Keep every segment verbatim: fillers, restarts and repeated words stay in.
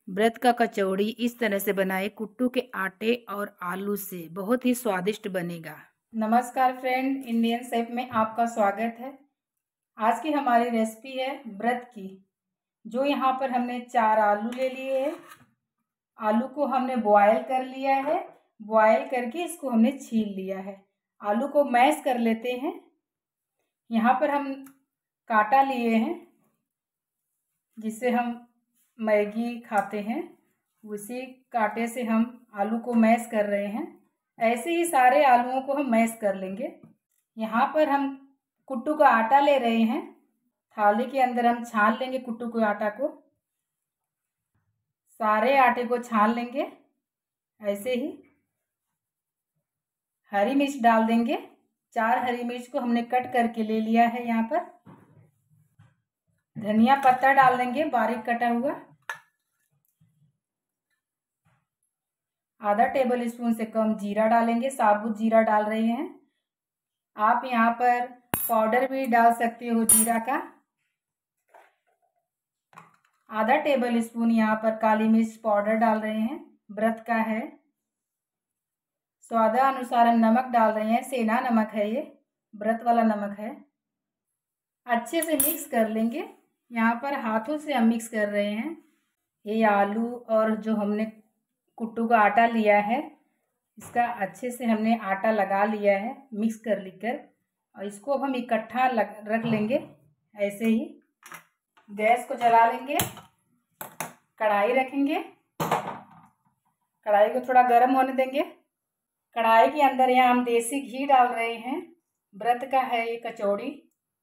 व्रत का कचौड़ी इस तरह से बनाए कुट्टू के आटे और आलू से, बहुत ही स्वादिष्ट बनेगा। नमस्कार फ्रेंड, इंडियन शेफ में आपका स्वागत है। आज की हमारी रेसिपी है व्रत की। जो यहाँ पर हमने चार आलू ले लिए हैं। आलू को हमने बॉयल कर लिया है। बॉयल करके इसको हमने छील लिया है। आलू को मैश कर लेते हैं। यहाँ पर हम काटा लिए हैं, जिससे हम मैगी खाते हैं, उसी कांटे से हम आलू को मैश कर रहे हैं। ऐसे ही सारे आलूओं को हम मैश कर लेंगे। यहाँ पर हम कुट्टू का आटा ले रहे हैं। थाली के अंदर हम छान लेंगे कुट्टू के आटा को। सारे आटे को छान लेंगे। ऐसे ही हरी मिर्च डाल देंगे। चार हरी मिर्च को हमने कट करके ले लिया है। यहाँ पर धनिया पत्ता डाल देंगे, बारीक कटा हुआ। आधा टेबल स्पून से कम जीरा डालेंगे, साबुत जीरा डाल रहे हैं। आप यहाँ पर पाउडर भी डाल सकते हो जीरा का। आधा टेबल स्पून यहाँ पर काली मिर्च पाउडर डाल रहे हैं, व्रत का है। स्वादानुसार हम नमक डाल रहे हैं, सेंधा नमक है ये, व्रत वाला नमक है। अच्छे से मिक्स कर लेंगे। यहाँ पर हाथों से हम मिक्स कर रहे हैं। ये आलू और जो हमने कुट्टू का आटा लिया है, इसका अच्छे से हमने आटा लगा लिया है, मिक्स कर लेकर। और इसको अब हम इकट्ठा रख लेंगे। ऐसे ही गैस को जला लेंगे। कढ़ाई रखेंगे। कढ़ाई को थोड़ा गर्म होने देंगे। कढ़ाई के अंदर यहाँ हम देसी घी डाल रहे हैं। व्रत का है ये कचौड़ी।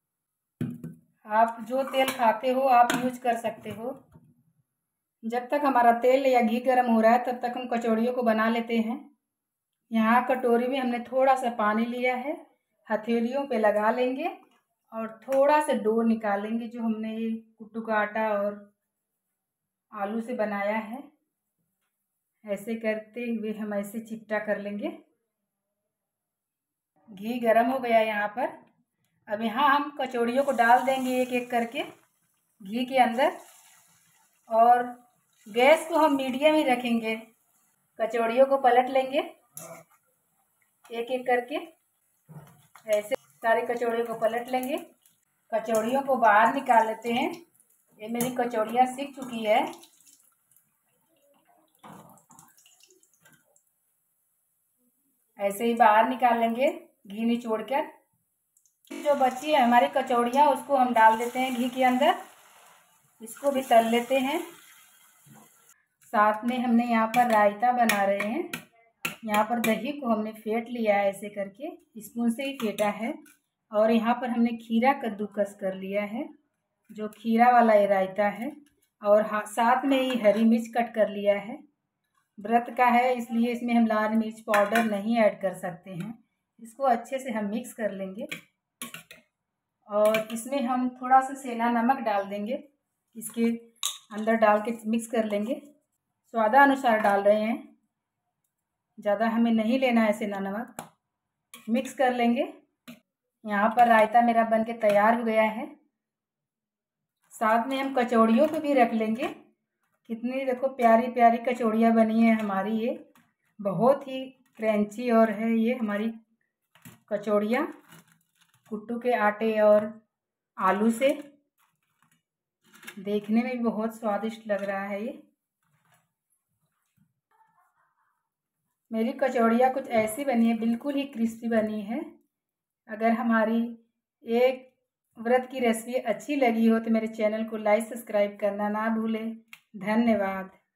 आप जो तेल खाते हो आप यूज कर सकते हो। जब तक हमारा तेल या घी गर्म हो रहा है, तब तक हम कचौड़ियों को बना लेते हैं। यहाँ कटोरी में हमने थोड़ा सा पानी लिया है, हथेलियों पे लगा लेंगे और थोड़ा सा डो निकालेंगे, जो हमने ये कुट्टू का आटा और आलू से बनाया है। ऐसे करते हुए हम ऐसे चिपटा कर लेंगे। घी गर्म हो गया यहाँ पर। अब यहाँ हम कचौड़ियों को डाल देंगे एक एक करके घी के अंदर, और गैस को हम मीडियम ही रखेंगे। कचौड़ियों को पलट लेंगे एक एक करके। ऐसे सारी कचौड़ियों को पलट लेंगे। कचौड़ियों को बाहर निकाल लेते हैं। ये मेरी कचौड़ियाँ सीख चुकी है। ऐसे ही बाहर निकाल लेंगे घी निचोड़ कर। जो बची है हमारी कचौड़ियाँ, उसको हम डाल देते हैं घी के अंदर। इसको भी तल लेते हैं। साथ में हमने यहाँ पर रायता बना रहे हैं। यहाँ पर दही को हमने फेंट लिया है, ऐसे करके स्पून से ही फेंटा है। और यहाँ पर हमने खीरा कद्दूकस कर लिया है, जो खीरा वाला ये रायता है। और हाँ, साथ में ही हरी मिर्च कट कर लिया है। व्रत का है इसलिए इसमें हम लाल मिर्च पाउडर नहीं ऐड कर सकते हैं। इसको अच्छे से हम मिक्स कर लेंगे। और इसमें हम थोड़ा सा सेंधा नमक डाल देंगे। इसके अंदर डाल के मिक्स कर लेंगे। स्वादानुसार डाल रहे हैं, ज़्यादा हमें नहीं लेना है सेंधा नमक। मिक्स कर लेंगे। यहाँ पर रायता मेरा बन के तैयार हो गया है। साथ में हम कचौड़ियों को भी रख लेंगे। कितनी देखो प्यारी प्यारी कचौड़ियाँ बनी है हमारी। ये बहुत ही क्रंची और है ये हमारी कचौड़ियाँ कुट्टू के आटे और आलू से। देखने में भी बहुत स्वादिष्ट लग रहा है ये। मेरी कचौड़ियाँ कुछ ऐसी बनी है, बिल्कुल ही क्रिस्पी बनी है। अगर हमारी एक व्रत की रेसिपी अच्छी लगी हो तो मेरे चैनल को लाइक सब्सक्राइब करना ना भूलें। धन्यवाद।